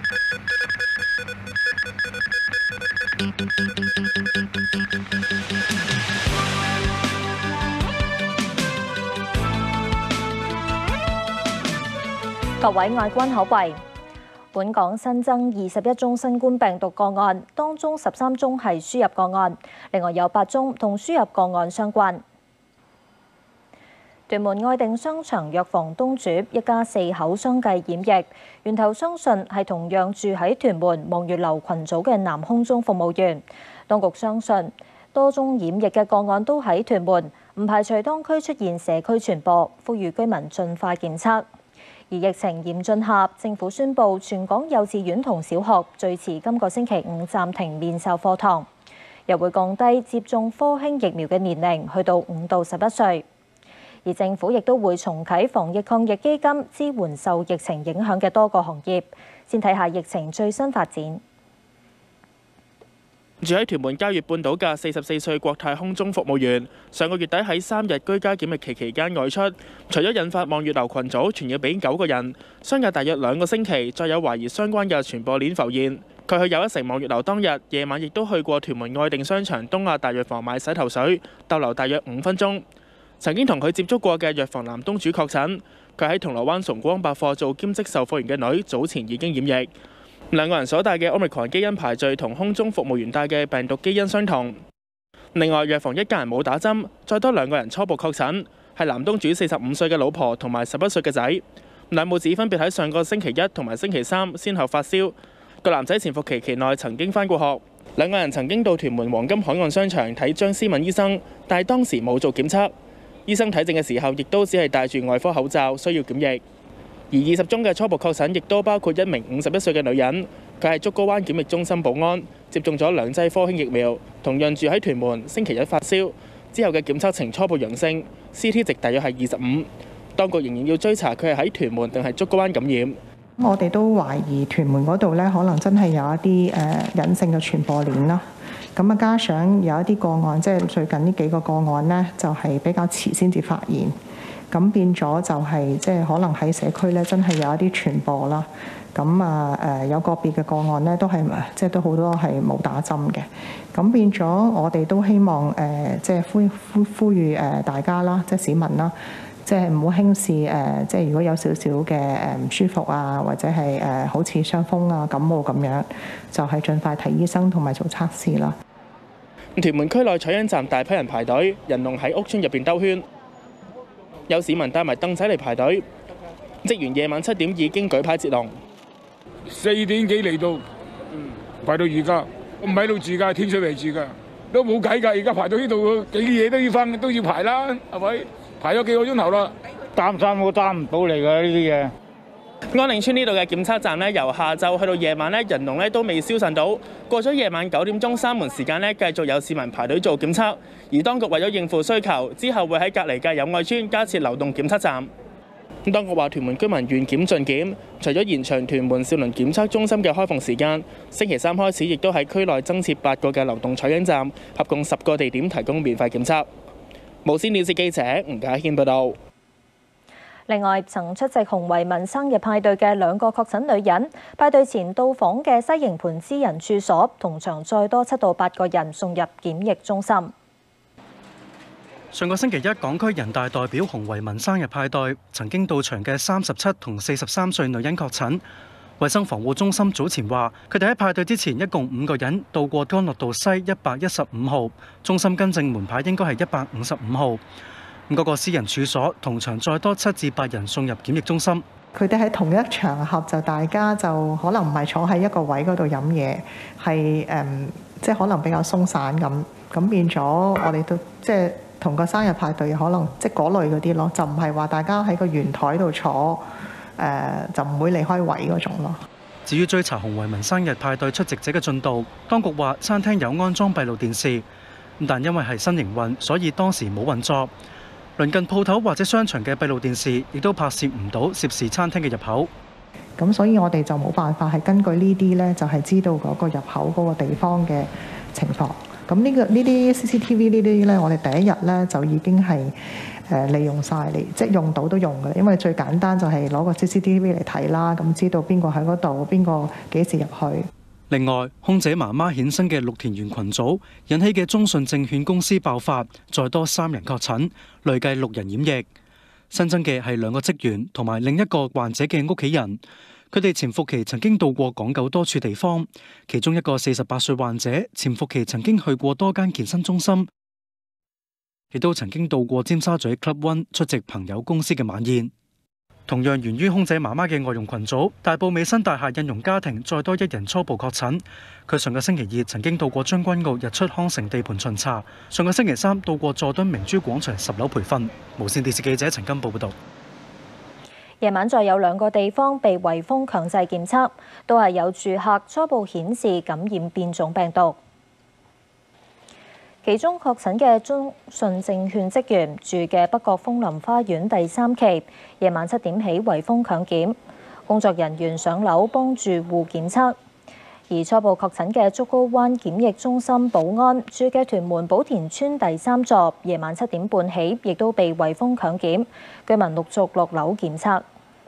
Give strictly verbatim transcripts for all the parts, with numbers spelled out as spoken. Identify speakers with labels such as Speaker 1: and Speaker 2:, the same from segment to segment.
Speaker 1: 各位愛官口惠，本港新增二十一宗新冠病毒個案，當中十三宗係輸入個案，另外有八宗同輸入個案相關。屯門愛定商場藥房東主一家四口相繼染疫，源頭相信係同樣住喺屯門望月樓群組嘅男空中服務員。當局相信多宗染疫嘅個案都喺屯門，唔排除當區出現社區傳播，呼籲居民盡快檢測。而疫情嚴峻下，政府宣布全港幼稚園同小學最遲今個星期五暫停面授課堂，又會降低接種科興疫苗嘅年齡，去到五到十一歲。而政府亦都會重啟防疫抗疫基金，支援受疫情影響嘅多個行業。先睇下疫情最新發展。
Speaker 2: 住喺屯門嘉悅半島嘅四十四歲國泰空中服務員，上個月底喺三日居家檢疫期期間外出，除咗引發望月樓群組傳染俾九個人，相隔大約兩個星期，再有懷疑相關嘅傳播鏈浮現。佢去又一城望月樓當日夜晚，亦都去過屯門愛定商場東亞大藥房買洗頭水，逗留大約五分鐘。曾經同佢接觸過嘅藥房男東主確診，佢喺銅鑼灣崇光百貨做兼職售貨員嘅女，早前已經染疫。兩個人所帶嘅 Omicron 基因排序同空中服務員帶嘅病毒基因相同。另外，藥房一家人冇打針，再多兩個人初步確診，係男東主四十五歲嘅老婆同埋十一歲嘅仔。兩母子分別喺上個星期一同埋星期三先後發燒。個男仔潛伏期期內曾經返過學。兩個人曾經到屯門黃金海岸商場睇張思敏醫生，但係當時冇做檢測。醫生睇症嘅時候，亦都只係戴住外科口罩，需要檢疫。而二十宗嘅初步確診，亦都包括一名五十一歲嘅女人，佢係竹篙灣檢疫中心保安，接種咗兩劑科興疫苗，同樣住喺屯門，星期一發燒，之後嘅檢測呈初步陽性 ，C T 值大約係二十五。當局仍然要追查佢係喺屯門定係竹篙灣感染。
Speaker 3: 我哋都懷疑屯門嗰度咧，可能真係有一啲誒隱性嘅傳播鏈啦。咁啊，加上有一啲個案，即係最近呢幾個個案呢，就係比較遲先至發現。咁變咗就係即係可能喺社區咧，真係有一啲傳播啦。咁啊誒有個別嘅個案咧，都係即係都好多係冇打針嘅。咁變咗我哋都希望誒即係呼呼呼籲誒大家啦，即係市民啦，即係唔好輕視誒即係如果有少少嘅誒唔舒服啊，或者係誒好似傷風啊、感冒咁樣，就係盡快睇醫生同埋做測試啦。
Speaker 2: 屯門區內採樣站大批人排隊，人龍喺屋邨入邊兜圈。有市民帶埋凳仔嚟排隊，職員夜晚七點已經舉牌截龍。
Speaker 4: 四點幾嚟到，排到而家，我唔喺度住㗎，天水圍住㗎，都冇計㗎。而家排到呢度幾嘢都要翻，都要排啦，係咪？排咗幾個鐘頭啦，擔心我擔唔到嚟㗎呢啲嘢。
Speaker 2: 安定村呢度嘅檢測站呢，由下晝去到夜晚呢，人龍呢都未消散到。過咗夜晚九點鐘閂門時間呢，繼續有市民排隊做檢測。而當局為咗應付需求，之後會喺隔離嘅友愛村加設流動檢測站。當局話屯門居民願檢盡檢，除咗延長屯門兆麟檢測中心嘅開放時間，星期三開始亦都喺區內增設八個嘅流動採樣站，合共十個地點提供免費檢測。無線電視記者吳家軒報導。
Speaker 1: 另外，曾出席洪為民生日派對嘅兩個確診女人，派對前到訪嘅西營盤私人處所，同場再多七到八個人送入檢疫中心。
Speaker 5: 上個星期一，港區人大代表洪為民生日派對，曾經到場嘅三十七同四十三歲女人確診。衛生防護中心早前話，佢哋喺派對之前一共五個人到過干諾道西一百一十五號，中心更正門牌應該係一百五十五號。咁嗰個私人處所同場再多七至八人送入檢疫中心。
Speaker 3: 佢哋喺同一場合就大家就可能唔係坐喺一個位嗰度飲嘢，係誒即係可能比較鬆散咁，咁變咗我哋都即係同個生日派對可能即係嗰類嗰啲咯，就唔係話大家喺個圓台度坐誒、呃、就唔會離開位嗰種咯。
Speaker 5: 至於追查洪為民生日派對出席者嘅進度，當局話餐廳有安裝閉路電視，但因為係新營運，所以當時冇運作。鄰近鋪頭或者商場嘅閉路電視亦都拍攝唔到涉事餐廳嘅入口。
Speaker 3: 咁所以我哋就冇辦法係根據呢啲呢，就係知道嗰個入口嗰個地方嘅情況。咁呢個呢啲 C C T V 呢啲呢，我哋第一日呢就已經係誒利用晒嚟，即係用到都用嘅。因為最簡單就係攞個 C C T V 嚟睇啦，咁知道邊個喺嗰度，邊個幾時入去。
Speaker 5: 另外，空姐媽媽衍生嘅綠田園群組引起嘅中信證券公司爆發，再多三人確診，累計六人染疫。新增嘅係兩個職員同埋另一個患者嘅屋企人，佢哋潛伏期曾經到過港九多處地方，其中一個四十八歲患者潛伏期曾經去過多間健身中心，亦都曾經到過尖沙咀 Club One 出席朋友公司嘅晚宴。同樣源於空姐媽媽嘅外傭群組，大埔美新大廈印傭家庭再多一人初步確診。佢上個星期二曾經到過將軍澳日出康城地盤巡查，上個星期三到過佐敦明珠廣場十樓培訓。無線電視記者陳金寶報導。
Speaker 1: 夜晚再有兩個地方被圍封強制檢測，都係有住客初步顯示感染變種病毒。其中確診嘅中信證券職員住嘅北角楓林花園第三期，夜晚七點起圍封強檢，工作人員上樓幫住戶檢測。而初步確診嘅竹篙灣檢疫中心保安住嘅屯門寶田村第三座，夜晚七點半起亦都被圍封強檢，居民陸續落樓檢測。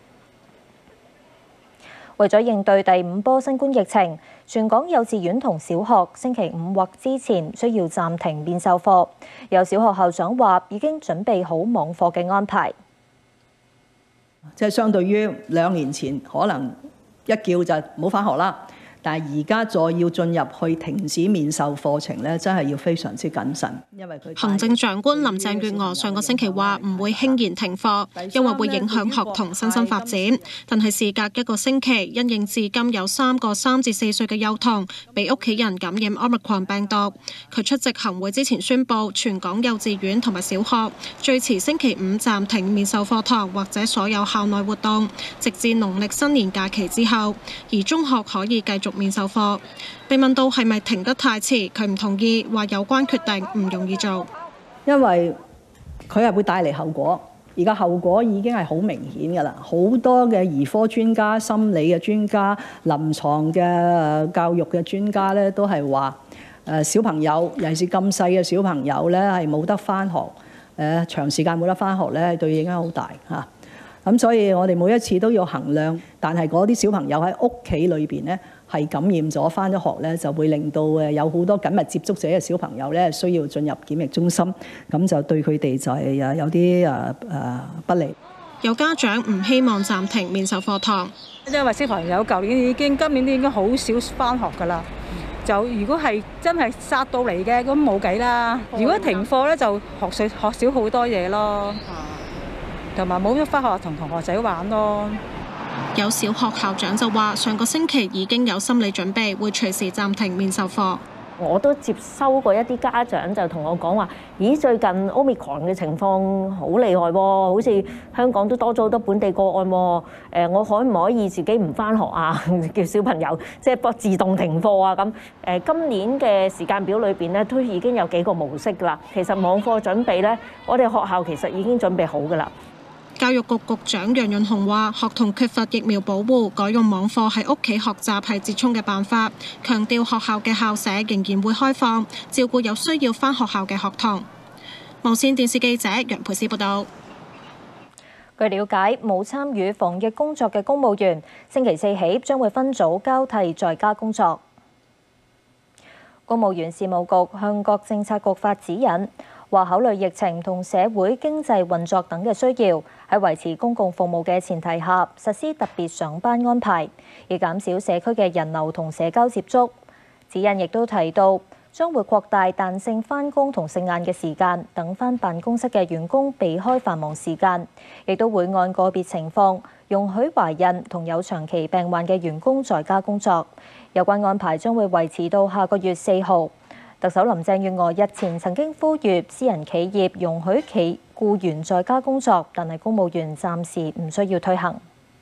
Speaker 1: 為咗應對第五波新冠疫情，全港幼稚園同小學星期五或之前需要暫停面授課。有小學校長話已經準備好網課嘅安排。
Speaker 6: 即係相對於兩年前，可能一叫就冇返學啦。但係而家再要進入去停止面授課程咧，真係要非常之謹慎，因為佢
Speaker 7: 行政長官林鄭月娥上個星期話唔會輕言停課，因為會影響學童身心發展。但係事隔一個星期，因應至今有三個三至四歲嘅幼童被屋企人感染 Omicron 病毒，佢出席行會之前宣布，全港幼稚園同埋小學最遲星期五暫停面授課堂或者所有校內活動，直至農曆新年假期之後，而中學可以繼續面授課。被問到係咪停得太遲，佢唔同意，話有關決定唔容易做，
Speaker 6: 因為佢係會帶嚟後果。而家後果已經係好明顯㗎啦，好多嘅兒科專家、心理嘅專家、臨床嘅教育嘅專家咧，都係話誒小朋友，尤其是咁細嘅小朋友咧，係冇得返學，誒長時間冇得返學咧，對影響好大嚇。咁所以我哋每一次都要衡量，但係嗰啲小朋友喺屋企裏邊咧係感染咗，返咗學咧就會令到誒有好多緊密接觸者嘅小朋友咧需要進入檢疫中心，咁就對佢哋就係誒有啲誒誒不利。
Speaker 7: 有家長唔希望暫停面授課堂，
Speaker 8: 因為小朋友舊年已經今年都已經好少返學㗎啦。就如果係真係殺到嚟嘅，咁冇計啦。如果停課咧，就學少學少好多嘢咯。同埋冇咗返學同同學仔玩咯。
Speaker 7: 有小學校長就話：上個星期已經有心理準備，會隨時暫停面授課。
Speaker 9: 我都接收過一啲家長就同我講話：咦，最近 Omicron 嘅情況好厲害喎，好似香港都多咗好多本地個案喎。誒，我可唔可以自己唔返學啊？叫小朋友即係不自動停課啊？咁誒，今年嘅時間表裏邊咧，都已經有幾個模式㗎啦。其實網課準備咧，我哋學校其實已經準備好㗎啦。
Speaker 7: 教育局局長楊潤雄話：學童缺乏疫苗保護，改用網課喺屋企學習係折衷嘅辦法。強調學校嘅校舍仍然會開放，照顧有需要返學校嘅學童。無線電視記者楊培思報道。
Speaker 1: 據了解，冇參與防疫工作嘅公務員，星期四起將會分組交替在家工作。公務員事務局向各政策局發指引，話考慮疫情同社會經濟運作等嘅需要，喺維持公共服務嘅前提下，實施特別上班安排，以減少社區嘅人流同社交接觸。指引亦都提到，將會擴大彈性返工同食晏嘅時間，等返辦公室嘅員工避開繁忙時間，亦都會按個別情況容許懷孕同有長期病患嘅員工在家工作。有關安排將會維持到下個月四號。特首林鄭月娥日前曾經呼籲私人企業容許企僱員在家工作，但係公務員暫時唔需要推行。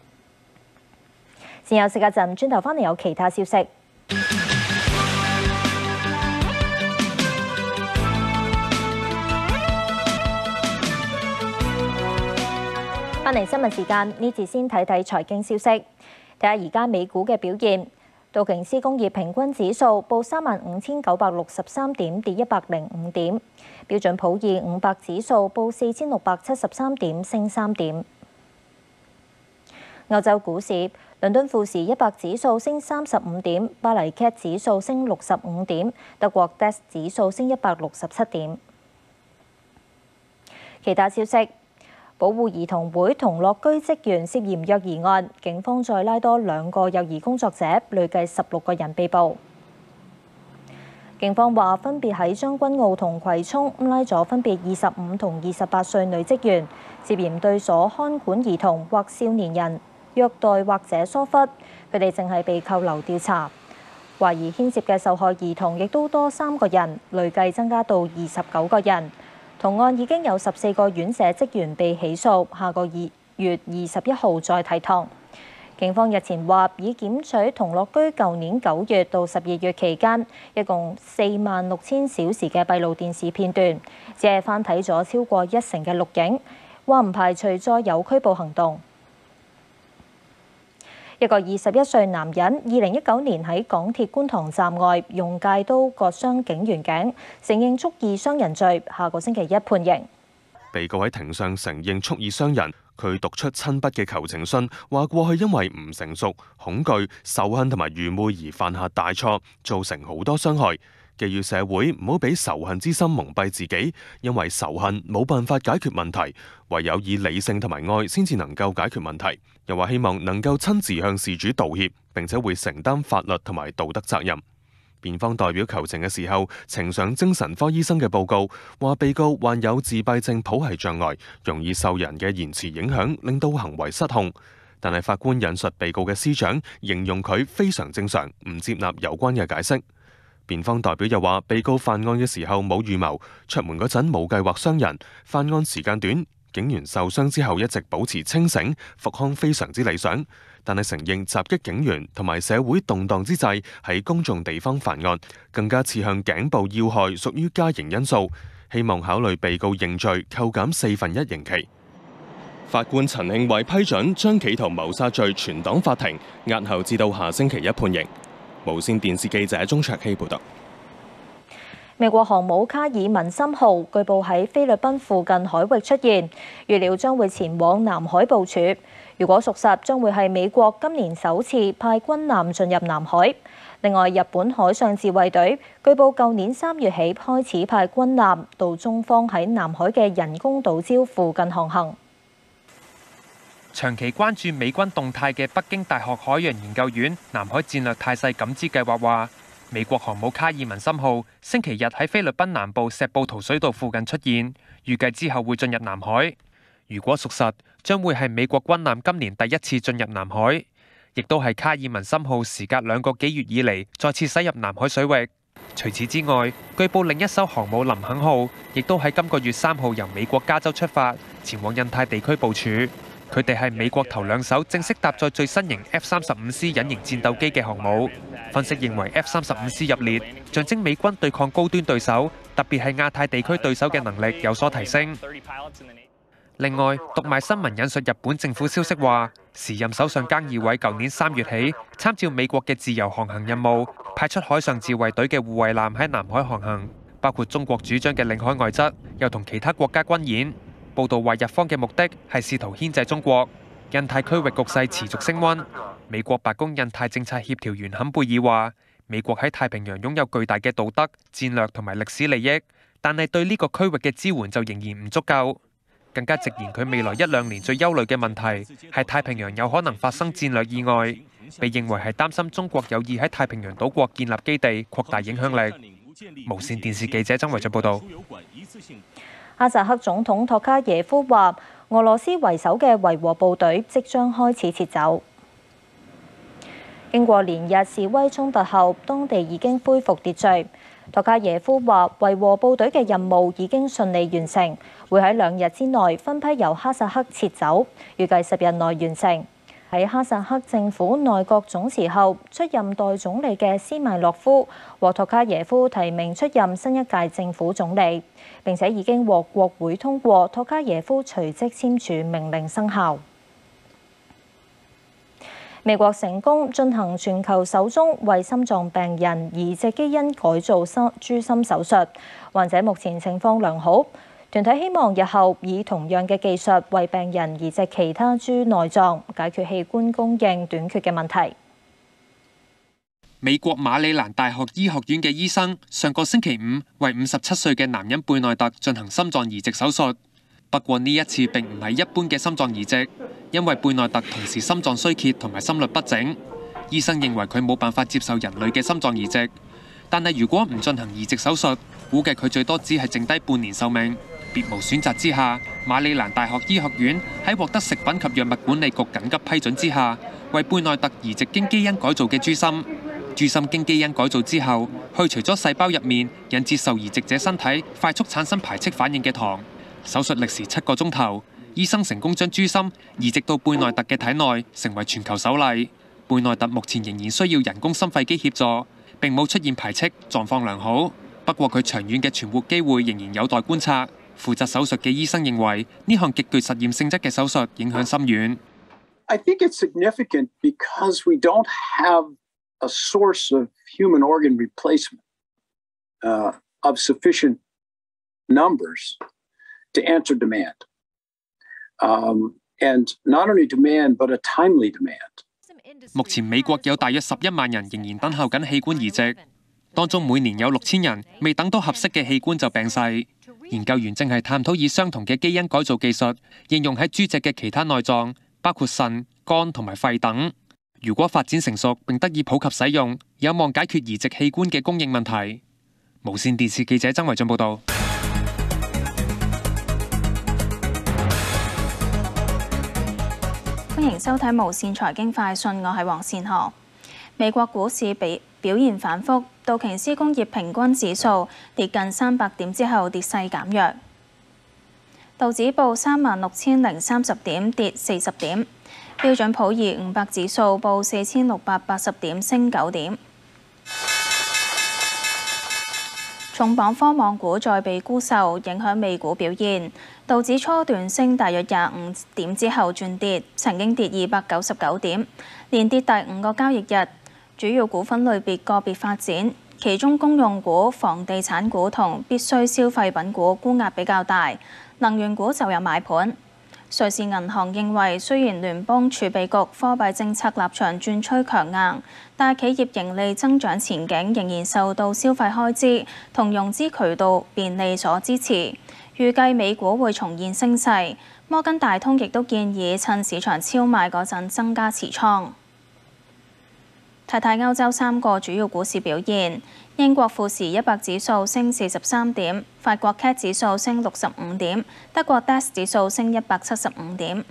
Speaker 1: 先有時間陣，轉頭返嚟有其他消息。返嚟新聞時間，呢次先睇睇財經消息，睇下而家美股嘅表現。 道瓊斯工業平均指數報三萬五千九百六十三點，跌一百零五點。標準普爾五百指數報四千六百七十三點，升三點。歐洲股市，倫敦富時一百指數升三十五點，巴黎 C A C 指數升六十五點，德國 D A X 指數升一百六十七點。其他消息。保護兒童會同樂居職員涉嫌虐兒案，警方再拉多兩個幼兒工作者，累計十六個人被捕。警方話分別喺將軍澳同葵涌拉咗分別二十五同二十八歲女職員，涉嫌對所看管兒童或少年人虐待或者疏忽，佢哋正係被扣留調查。懷疑牽涉嘅受害兒童亦都多三個人，累計增加到二十九個人。同案已經有十四個院舍職員被起訴，下個月二十一號再提堂。警方日前話已檢取同樂居舊年九月到十二月期間一共四萬六千小時嘅閉路電視片段，只係翻睇咗超過一成嘅錄影，話唔排除再有拘捕行動。一個二十一歲男人，二零一九年喺港鐵觀塘站外用戒刀割傷警員頸，承認蓄意傷人罪，下個星期一判刑。
Speaker 10: 被告喺庭上承認蓄意傷人，佢讀出親筆嘅求情信，話過去因為唔成熟、恐懼、仇恨同埋愚昧而犯下大錯，造成好多傷害。寄語社會唔好俾仇恨之心蒙蔽自己，因為仇恨冇辦法解決問題，唯有以理性同埋愛先至能夠解決問題。又話希望能夠親自向事主道歉，並且會承擔法律同埋道德責任。辯方代表求情嘅時候，呈上精神科醫生嘅報告，話被告患有自閉症譜系障礙，容易受人嘅言辭影響，令到行為失控。但係法官引述被告嘅師長，形容佢非常正常，唔接納有關嘅解釋。辯方代表又話，被告犯案嘅時候冇預謀，出門嗰陣冇計劃傷人，犯案時間短，警員受傷之後一直保持清醒，復康非常之理想。但係承認襲擊警員同埋社會動盪之際喺公眾地方犯案，更加刺向頸部要害，屬於加刑因素，希望考慮被告認罪，扣減四分一刑期。法官陳慶偉批准將企圖謀殺罪存檔法庭，押後至到下星期一判刑。無線電視記者鍾卓希報道。
Speaker 1: 美國航母卡爾文森號據報喺菲律賓附近海域出現，預料將會前往南海部署。如果屬實，將會係美國今年首次派軍艦進入南海。另外，日本海上自衛隊據報舊年三月起開始派軍艦到中方喺南海嘅人工島礁附近航行。
Speaker 11: 長期關注美軍動態嘅北京大學海洋研究院南海戰略態勢感知計劃話，美國航母卡爾文森號星期日喺菲律賓南部石布圖水道附近出現，預計之後會進入南海。如果屬實，將會係美國軍艦今年第一次進入南海，亦都係卡爾文森號時隔兩個幾月以嚟再次駛入南海水域。除此之外，據報另一艘航母林肯號亦都喺今個月三號由美國加州出發，前往印太地區部署。佢哋係美國頭兩艘正式搭載最新型 F 三十五 C 隱形戰鬥機嘅航母。分析認為 F 三十五 C 入列，象徵美軍對抗高端對手，特別係亞太地區對手嘅能力有所提升。另外，讀賣新聞引述日本政府消息話，時任首相菅義偉舊年三月起參照美國嘅自由航行任務，派出海上自衛隊嘅護衛艦喺南海航行，包括中國主張嘅領海外則，又同其他國家軍演。報道話，日方嘅目的係試圖牽制中國。印太區域局勢持續升溫。美國白宮印太政策協調員坎貝爾話，美國喺太平洋擁有巨大嘅道德、戰略同埋歷史利益，但係對呢個區域嘅支援就仍然唔足夠。更加直言，佢未來一兩年最憂慮嘅問題係太平洋有可能發生戰略意外，被認為係擔心中國有意喺太平洋島國建立基地，擴大影響力。無線電視記者曾維俊報道。
Speaker 1: 哈薩克總統托卡耶夫話，俄羅斯為首嘅維和部隊即將開始撤走。經過連日示威衝突後，當地已經恢復秩序。托卡耶夫話，維和部隊嘅任務已經順利完成，會喺兩日之內分批由哈薩克撤走，預計十日內完成。喺哈薩克政府內閣總辭後，出任代總理嘅斯邁洛夫獲托卡耶夫提名出任新一屆政府總理，並且已經獲國會通過，托卡耶夫隨即簽署命令生效。 美國成功進行全球首宗為心臟病人移植基因改造心豬心手術，患者目前情況良好。團體希望日後以同樣嘅技術為病人移植其他豬內臟，解決器官供應短缺嘅問題。
Speaker 11: 美國馬里蘭大學醫學院嘅醫生上個星期五為五十七歲嘅男人貝內特進行心臟移植手術，不過呢一次並唔係一般嘅心臟移植，因為貝內特同時心臟衰竭同埋心律不整，醫生認為佢冇辦法接受人類嘅心臟移植，但係如果唔進行移植手術，估計佢最多只係剩低半年壽命。別無選擇之下，馬里蘭大學醫學院喺獲得食品及藥物管理局緊急批准之下，為貝內特移植經基因改造嘅豬心。豬心經基因改造之後，去除咗細胞入面引致受移植者身體快速產生排斥反應嘅糖。手術歷時七個鐘頭，醫生成功將豬心移植到貝內特嘅體內，成為全球首例。貝內特目前仍然需要人工心肺機協助，並冇出現排斥，狀況良好。不過佢長遠嘅存活機會仍然有待觀察。負責手術嘅醫生認為，呢項極具實驗性質嘅手術影響深遠。
Speaker 12: I think it's significant because we don't have a source of human organ replacement uh, of sufficient numbers to answer demand. Um, and not only demand, but a timely demand.
Speaker 11: 目前美國有大約十一萬人仍然等候緊器官移植，當中每年有六千人未等到合適嘅器官就病逝。研究員正係探討以相同嘅基因改造技術應用喺豬隻嘅其他內臟，包括腎、肝同埋肺等。如果發展成熟並得以普及使用，有望解決移植器官嘅供應問題。無線電視記者曾維俊報導。
Speaker 13: 歡迎收睇無線財經快訊，我係黃善河。美國股市比表現反覆，道瓊斯工業平均指數跌近三百點之後跌勢減弱，道指報三萬六千零三十點，跌四十點；標準普爾五百指數報四千六百八十點，升九點。重磅科網股再被沽售，影響美股表現。道指初段升大約廿五點之後轉跌，曾經跌二百九十九點，連跌第五個交易日。主要股份類別個別發展，其中公用股、房地產股同必需消費品股沽壓比較大，能源股就有買盤。瑞士銀行認為，雖然聯邦儲備局貨幣政策立場轉趨強硬，但企業盈利增長前景仍然受到消費開支同融資渠道便利所支持，預計美股會重現升勢。摩根大通亦都建議趁市場超賣嗰陣增加持倉。睇睇歐洲三個主要股市表現，英國富時一百指數升四十三點，法國 C A C 指數升六十五點，德國 D A X 指數升一百七十五點。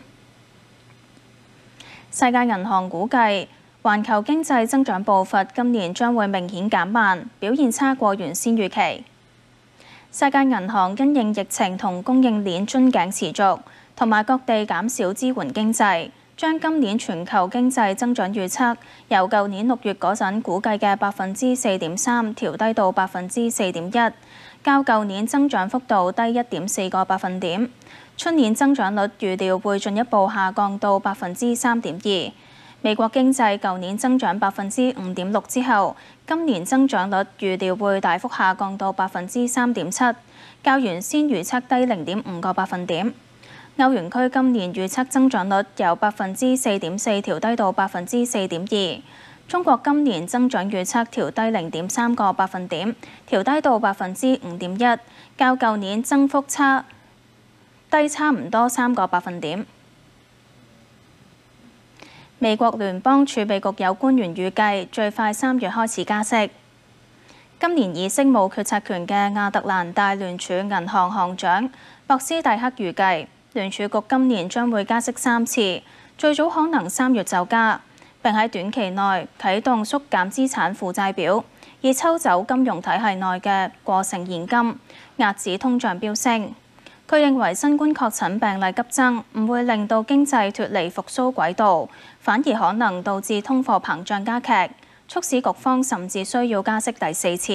Speaker 13: 世界銀行估計，環球經濟增長步伐今年將會明顯減慢，表現差過原先預期。世界銀行因應疫情同供應鏈樽頸持續，同埋各地減少支援經濟，將今年全球經濟增長預測由舊年六月嗰陣估計嘅百分之四點三調低到百分之四點一，較舊年增長幅度低一點四個百分點。出年增長率預料會進一步下降到百分之三點二。美國經濟舊年增長百分之五點六之後，今年增長率預料會大幅下降到百分之三點七，較原先預測低零點五個百分點。歐元區今年預測增長率由百分之四點四調低到百分之四點二。中國今年增長預測調低零點三個百分點，調低到百分之五點一，較舊年增幅差低差唔多三個百分點。美國聯邦儲備局有官員預計最快三月開始加息。今年以息冇決策權嘅亞特蘭大聯儲銀行行長博斯蒂克預計，聯儲局今年將會加息三次，最早可能三月就加，並喺短期內啟動縮減資產負債表，以抽走金融體系內嘅過剩現金，壓止通脹飆升。佢認為新冠確診病例急增唔會令到經濟脫離復甦軌道，反而可能導致通貨膨脹加劇，促使局方甚至需要加息第四次。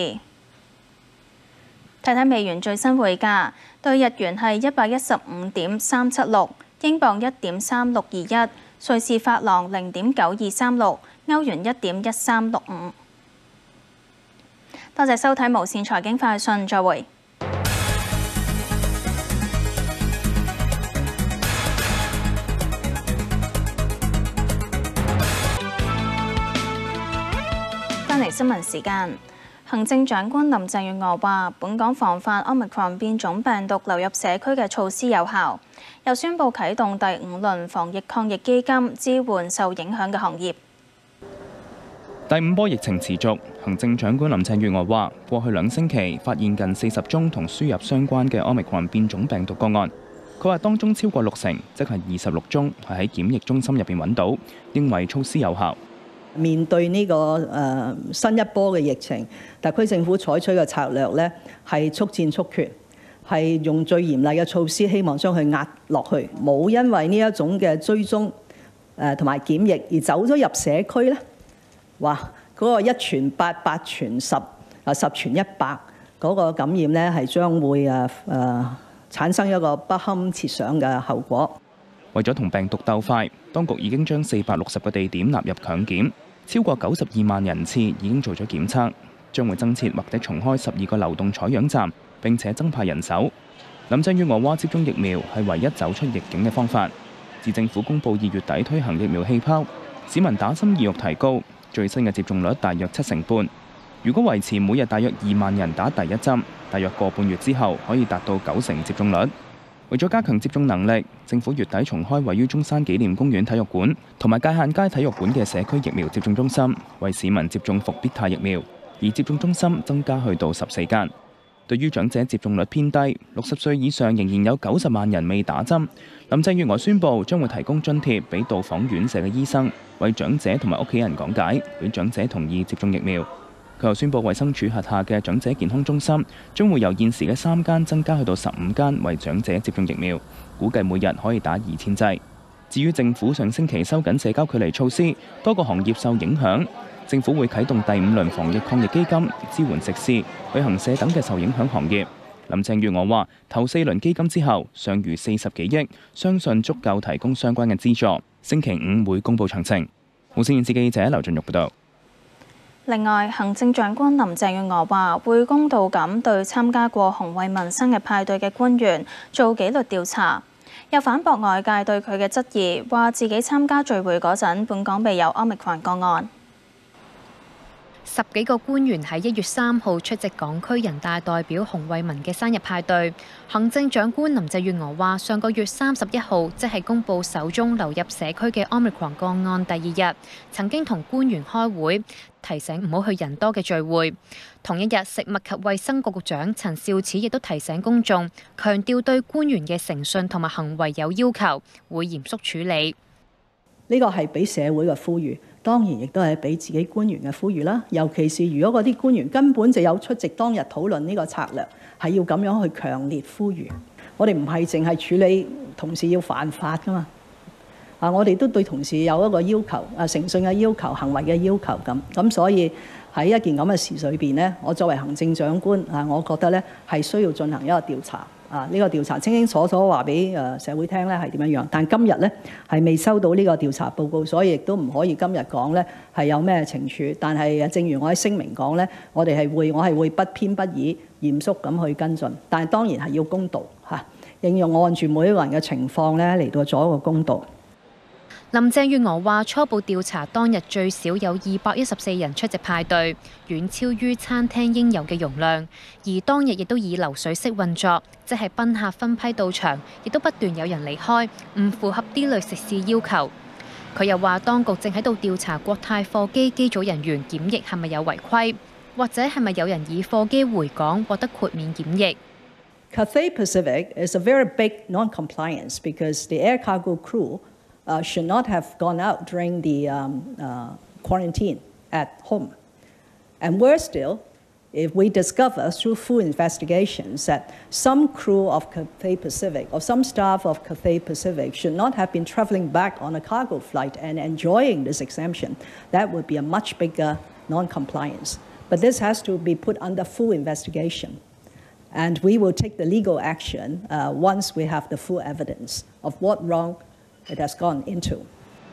Speaker 13: 睇睇美元最新匯價，對日元係一百一十五點三七六，英鎊一點三六二一， 瑞士法郎零點九二三六，歐元一點一三六五。多謝收睇無線財經快訊，再會。翻嚟新聞時間，行政長官林鄭月娥話：本港防範 Omicron 變種病毒流入社區嘅措施有效，又宣布啟動第五輪防疫抗疫基金，支援受影響嘅行業。
Speaker 14: 第五波疫情持續，行政長官林鄭月娥話：過去兩星期發現近四十宗同輸入相關嘅 Omicron 變種病毒個案。佢話當中超過六成，即係二十六宗，係喺檢疫中心入邊揾到，認為措施有效。
Speaker 6: 面對呢、這個誒、呃、新一波嘅疫情，特區政府採取嘅策略咧係速戰速決，係用最嚴厲嘅措施，希望將佢壓落去，冇因為呢一種嘅追蹤誒同埋檢疫而走咗入社區咧。哇！嗰、那個一傳八，八傳十，啊十傳一百，嗰個感染咧係將會誒誒、呃、產生一個不堪設想嘅後果。
Speaker 14: 為咗同病毒鬥快，當局已經將四百六十個地點納入強檢，超過九十二萬人次已經做咗檢測，將會增設或者重開十二個流動採樣站，並且增派人手。林鄭月娥話：接種疫苗係唯一走出逆境嘅方法。自政府公布二月底推行疫苗氣泡，市民打針意欲提高。最新嘅接種率大約七成半，如果維持每日大約二萬人打第一針，大約個半月之後可以達到九成接種率。為咗加強接種能力，政府月底重開位於中山紀念公園體育館同埋界限街體育館嘅社區疫苗接種中心，為市民接種復必泰疫苗，而接種中心增加去到十四間。對於長者接種率偏低，六十歲以上仍然有九十萬人未打針。林鄭月娥宣布將會提供津貼俾到訪院舍嘅醫生，為長者同埋屋企人講解，俾長者同意接種疫苗。佢又宣布衛生署轄下嘅長者健康中心將會由現時嘅三間增加去到十五間，為長者接種疫苗，估計每日可以打二千劑。至於政府上星期收緊社交距離措施，多個行業受影響。政府會啟動第五輪防疫抗疫基金，支援食肆、旅行社等嘅受影響行業。林鄭月娥話：頭四輪基金之後，尚餘四十幾億，相信足夠提供相關嘅資助。星期五會公佈詳情。無線電視記者劉俊玉報道。
Speaker 13: 另外，行政長官林鄭月娥話會公道咁對參加過洪為民生日派對嘅官員做紀律調查，又反駁外界對佢嘅質疑，話自己參加聚會嗰陣，本港未有 Omicron 個案。
Speaker 15: 十幾個官員喺一月三號出席港區人大代表洪為民嘅生日派對。行政長官林鄭月娥話：上個月三十一號，即係公佈首宗流入社區嘅 Omicron 個案第二日，曾經同官員開會，提醒唔好去人多嘅聚會。同一日，食物及衛生局局長陳肇始亦都提醒公眾，強調對官員嘅誠信同埋行為有要求，會嚴肅處理。
Speaker 6: 呢個係俾社會嘅呼籲。當然，亦都係俾自己官員嘅呼籲啦。尤其是如果嗰啲官員根本就有出席當日討論呢個策略，係要咁樣去強烈呼籲。我哋唔係淨係處理同事要犯法㗎嘛。啊，我哋都對同事有一個要求，啊誠信嘅要求、行為嘅要求咁。咁所以喺一件咁嘅事裏邊呢，我作為行政長官啊，我覺得呢係需要進行一個調查。啊！呢個調查清清楚楚話俾誒社會聽咧係點樣樣，但今日咧係未收到呢個調查報告，所以亦都唔可以今日講咧係有咩懲處。但係正如我喺聲明講咧，我哋係會我係會不偏不倚、嚴肅咁去跟進。但係當然係要公道嚇，應用按住每一個人嘅情況咧嚟到做一個公道。
Speaker 15: 林鄭月娥話：初步調查當日最少有二百一十四人出席派對，遠超於餐廳應有嘅容量。而當日亦都以流水式運作，即係賓客分批到場，亦都不斷有人離開，唔符合啲類食肆要求。佢又話：當局正喺度調查國泰貨機機組人員檢疫係咪有違規，或者係咪有人以貨機回港獲得豁免檢疫。
Speaker 6: Cathay Pacific is a very big non-compliance because the air cargo crew Uh, should not have gone out during the um, uh, quarantine at home. And worse still, if we discover through full investigations that some crew of Cathay Pacific or some staff of Cathay Pacific should not have been traveling back on a cargo flight and enjoying this exemption, that would be a much bigger non-compliance. But this has to be put under full investigation. And we will take the legal action uh, once we have the full evidence of what wrong it has gone into.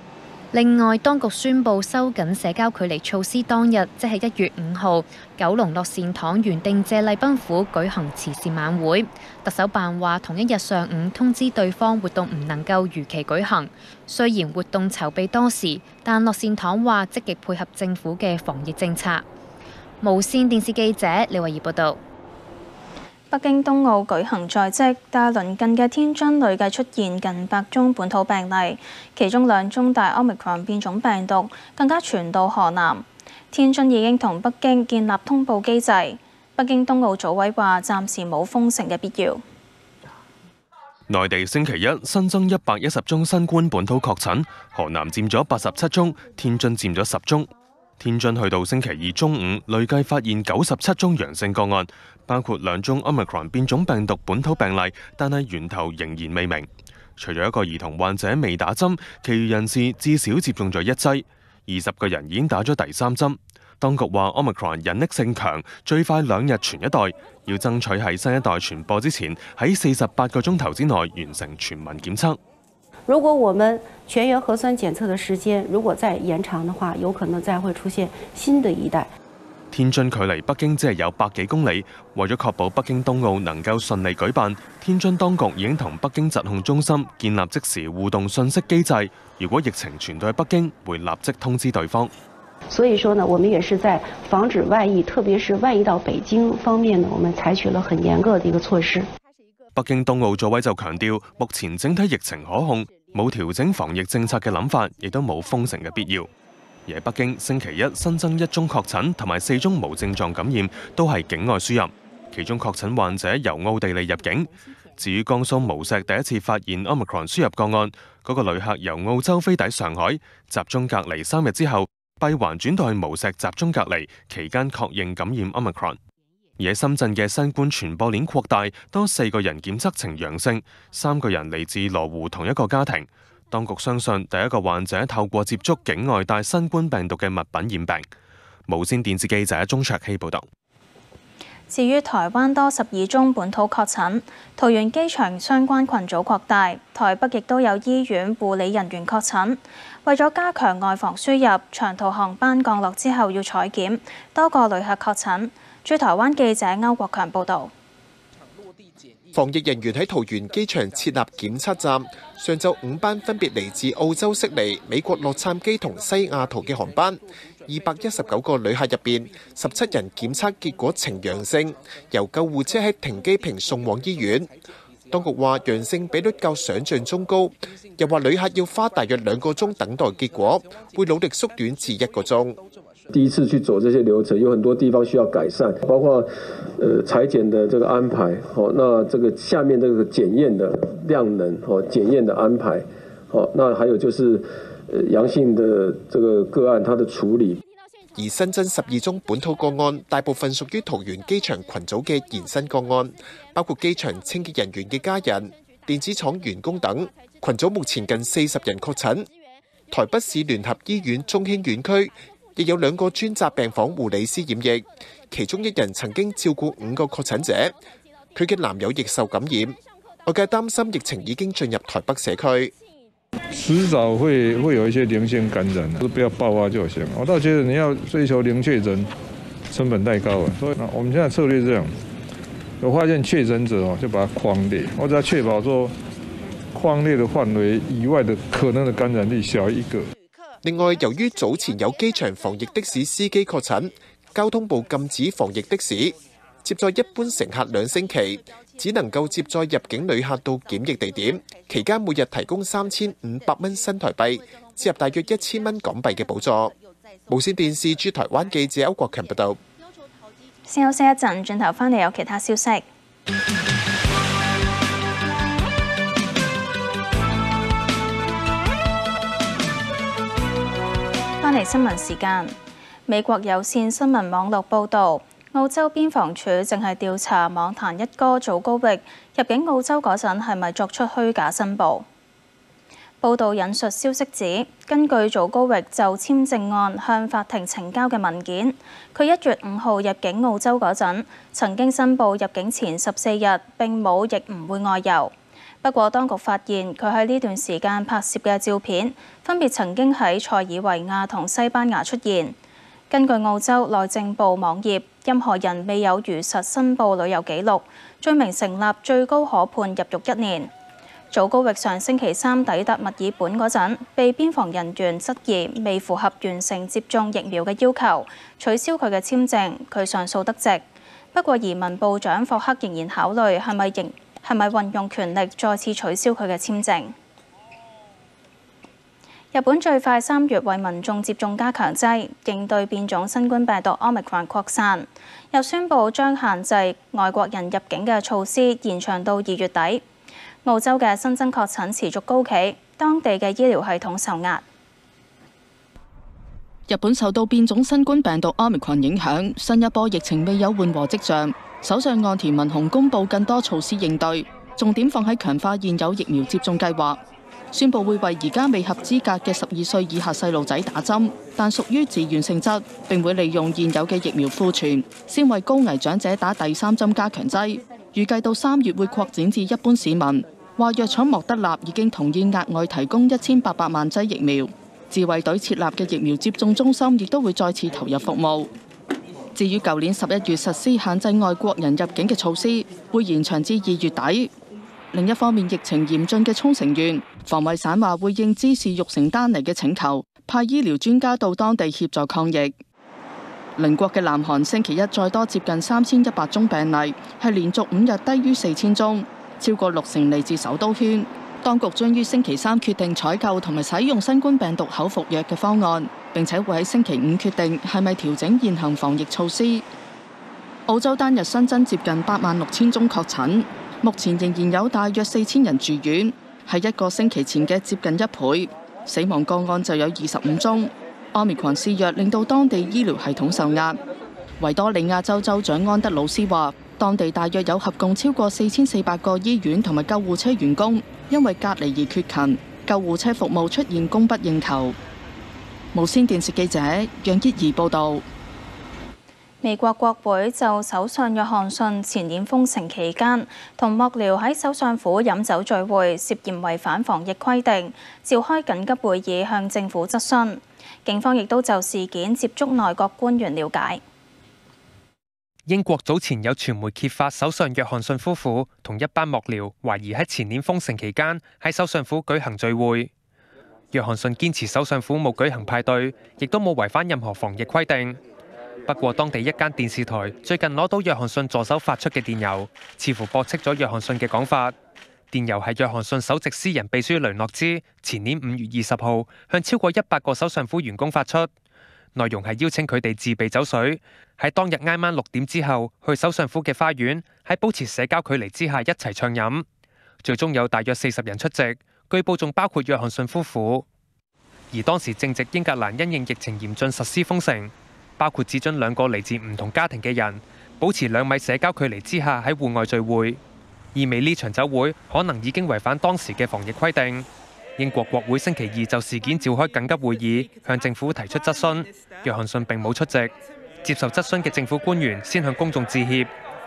Speaker 15: 另外，當局宣布收緊社交距離措施當日，即係一月五號，九龍樂善堂原定借禮賓府舉行慈善晚會。特首辦話，同一日上午通知對方活動唔能夠如期舉行。雖然活動籌備多時，但樂善堂話積極配合政府嘅防疫政策。無線電視記者李慧儀報導。
Speaker 13: 北京冬奧舉行在即，但鄰近嘅天津累計出現近百宗本土病例，其中兩宗帶 Omicron 變種病毒，更加傳到河南。天津已經同北京建立通報機制。北京冬奧組委話暫時冇封城嘅必要。
Speaker 10: 內地星期一新增一百一十宗新冠本土確診，河南佔咗八十七宗，天津佔咗十宗。天津去到星期二中午，累計發現九十七宗陽性個案，包括兩宗 Omicron 變種病毒本土病例，但係源頭仍然未明。除咗一個兒童患者未打針，其餘人士至少接種咗一劑，二十個人已經打咗第三針。當局話 Omicron 隱匿性強，最快兩日傳一代，要爭取喺新一代傳播之前，喺四十八個鐘頭之內完成全民檢測。
Speaker 16: 如果我們全員核酸檢測的時間如果再延長的話，有可能再會出現新的一代。
Speaker 10: 天津距離北京只係有百幾公里，為咗確保北京冬奧能夠順利舉辦，天津當局已經同北京疾控中心建立即時互動信息機制。如果疫情傳到去北京，會立即通知對方。
Speaker 16: 所以說呢，我們也是在防止外溢，特別是外溢到北京方面呢，我們採取了很嚴格的一個措施。
Speaker 10: 北京冬奧組委就強調，目前整體疫情可控，冇調整防疫政策嘅諗法，亦都冇封城嘅必要。而喺北京星期一新增一宗確診同埋四宗無症狀感染，都係境外輸入，其中確診患者由奧地利入境。至於江蘇無錫第一次發現 Omicron 輸入個案，嗰、那個旅客由澳洲飛抵上海，集中隔離三日之後，閉環轉到去無錫集中隔離，期間確認感染 Omicron。而喺深圳嘅新冠傳播鏈擴大，多四個人檢測呈陽性，三個人嚟自羅湖同一個家庭。當局相信第一個患者透過接觸境外帶新冠病毒嘅物品染病。無線電視記者鍾卓希報導。
Speaker 13: 至於台灣多十二宗本土確診，桃園機場相關群組擴大，台北亦都有醫院護理人員確診。為咗加強外防輸入，長途航班降落之後要採檢，多個旅客確診。駐台灣記者歐國強報導。
Speaker 17: 防疫人員喺桃園機場設立檢測站，上晝五班分別嚟自澳洲悉尼、美國洛杉磯同西雅圖嘅航班，二百一十九個旅客入邊，十七人檢測結果呈陽性，由救護車喺停機坪送往醫院。當局話陽性比率較想像中高，又話旅客要花大約兩個鐘等待結果，會努力縮短至一個鐘。
Speaker 18: 第一次去走這些流程，有很多地方需要改善，包括呃採檢的這個安排，好，那這個下面這個檢驗的量能，好，檢驗的安排，好，那還有就是呃陽性的這個個案，它的處理。
Speaker 17: 而新增十二宗本土個案，大部分屬於桃園機場群組嘅延伸個案，包括機場清潔人員嘅家人、電子廠員工等。群組目前近四十人確診。台北市聯合醫院中興院區亦有兩個專責病房護理師染疫，其中一人曾經照顧五個確診者，佢嘅男友亦受感染。外界擔心疫情已經進入台北社區，
Speaker 4: 遲早會會有一些零星感染，不要爆發就行。我倒覺得你要追求零確診，成本太高了。所以，我們現在策略是這樣，有發現確診者哦，就把它匡列，我只要確保說匡列的範圍以外的可能的感染力小一個。
Speaker 17: 另外，由於早前有機場防疫的士司機確診，交通部禁止防疫的士接載一般乘客兩星期，只能夠接載入境旅客到檢疫地點，期間每日提供三千五百蚊新台幣，折合大約一千蚊港幣嘅補助。無線電視駐台灣記者歐國強報道。
Speaker 13: 先休息一陣，轉頭返嚟有其他消息。返嚟新聞時間，美國有線新聞網絡報導，澳洲邊防處正係調查網壇一哥祖高域入境澳洲嗰陣係咪作出虛假申報。報導引述消息指，根據祖高域就簽證案向法庭呈交嘅文件，佢一月五號入境澳洲嗰陣曾經申報入境前十四日並冇亦唔會外遊。 不過當局發現佢喺呢段時間拍攝嘅照片，分別曾經喺塞爾維亞同西班牙出現。根據澳洲內政部網頁，任何人未有如實申報旅遊記錄，罪名成立，最高可判入獄一年。祖高域上星期三抵達墨爾本嗰陣，被邊防人員質疑未符合完成接種疫苗嘅要求，取消佢嘅簽證。佢上訴得直，不過移民部長霍克仍然考慮係咪仍係咪運用權力再次取消佢嘅簽證。日本最快三月為民眾接種加強劑，應對變種新冠病毒 Omicron 擴散，又宣布將限制外國人入境嘅措施延長到二月底。澳洲嘅新增確診持續高企，當地嘅醫療系統受壓。
Speaker 19: 日本受到變種新冠病毒 Omicron 影響，新一波疫情未有緩和跡象。首相岸田文雄公布更多措施應對，重點放喺強化現有疫苗接種計劃，宣布會為而家未合資格嘅十二歲以下細路仔打針，但屬於自願性質，並會利用現有嘅疫苗庫存，先為高危長者打第三針加強劑。預計到三月會擴展至一般市民。話藥廠莫德納已經同意額外提供一千八百萬劑疫苗，自衛隊設立嘅疫苗接種中心亦都會再次投入服務。至於舊年十一月實施限制外國人入境嘅措施，會延長至二月底。另一方面，疫情嚴峻嘅沖繩縣，防衛省話會應芝士玉成丹尼嘅請求，派醫療專家到當地協助抗疫。鄰國嘅南韓星期一再多接近三千一百宗病例，係連續五日低於四千宗，超過六成嚟自首都圈。當局將於星期三決定採購同埋使用新冠病毒口服藥嘅方案，並且會喺星期五決定係咪調整現行防疫措施。澳洲單日新增接近八萬六千宗確診，目前仍然有大約四千人住院，係一個星期前嘅接近一倍。死亡個案就有二十五宗。Omicron 肆虐令到當地醫療系統受壓。維多利亞州州長安德魯斯話，當地大約有合共超過四千四百個醫院同埋救護車員工因為隔離而缺勤，救護車服務出現供不應求。無線電視記者楊潔儀報導。
Speaker 13: 美國國會就首相約翰遜前年封城期間同幕僚喺首相府飲酒聚會，涉嫌違反防疫規定，召開緊急會議向政府質詢。警方亦都就事件接觸內閣官員了解。
Speaker 11: 英國早前有傳媒揭發首相約翰遜夫婦同一班幕僚懷疑喺前年封城期間喺首相府舉行聚會。約翰遜堅持首相府冇舉行派對，亦都冇違反任何防疫規定。不過，當地一間電視台最近攞到約翰遜助手發出嘅電郵，似乎駁斥咗約翰遜嘅講法。電郵係約翰遜首席私人秘書雷諾茲前年五月二十號向超過一百個首相府員工發出，內容係邀請佢哋自備酒水，喺當日挨晚六點之後去首相府嘅花園，喺保持社交距離之下一齊暢飲。最終有大約四十人出席，據報仲包括約翰遜夫婦。而當時正值英格蘭因應疫情嚴峻實施封城，包括只准兩個嚟自唔同家庭嘅人保持兩米社交距離之下喺戶外聚會，意味呢場酒會可能已經違反當時嘅防疫規定。英國國會星期二就事件召開緊急會議，向政府提出質詢。約翰遜並冇出席，接受質詢嘅政府官員先向公眾致歉。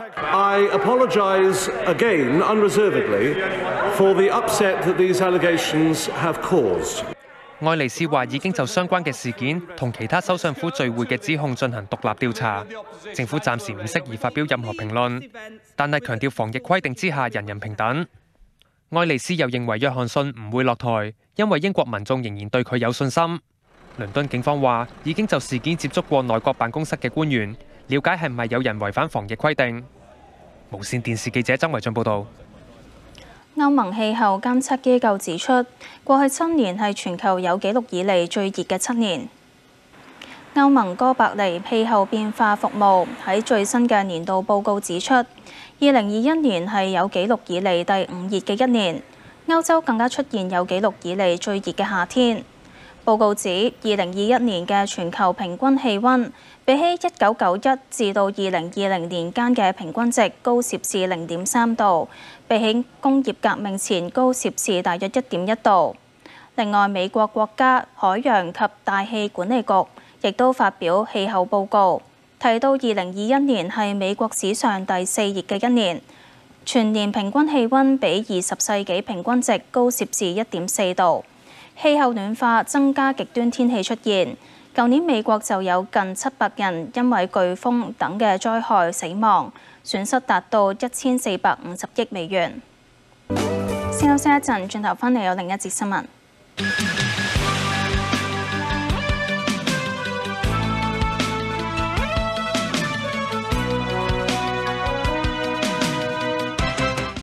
Speaker 20: I apologize again unreservedly for the upset that these allegations have caused.
Speaker 11: 愛麗絲話已經就相關嘅事件同其他首相府聚會嘅指控進行獨立調查，政府暫時唔適宜發表任何評論，但係強調防疫規定之下人人平等。愛麗絲又認為約翰遜唔會落台，因為英國民眾仍然對佢有信心。倫敦警方話已經就事件接觸過內閣辦公室嘅官員，了解係唔係有人違反防疫規定。無線電視記者曾維俊報導。
Speaker 13: 歐盟氣候監測機構指出，過去七年係全球有紀錄以嚟最熱嘅七年。歐盟哥白尼氣候變化服務喺最新嘅年度報告指出，二零二一年係有紀錄以嚟第五熱嘅一年，歐洲更加出現有紀錄以嚟最熱嘅夏天。報告指，二零二一年嘅全球平均氣温比起一九九一至到二零二零年間嘅平均值高攝氏零點三度，比起工業革命前高攝氏大約一點一度。另外，美國國家海洋及大氣管理局亦都發表氣候報告，提到二零二一年係美國史上第四熱嘅一年， 全年平均氣温比二十世紀平均值高攝氏一點四度。氣候暖化增加極端天氣出現。舊年美國就有近七百人因為颶風等嘅災害死亡，損失達到一千四百五十億美元。先休息一陣，轉頭返嚟有另一節新聞。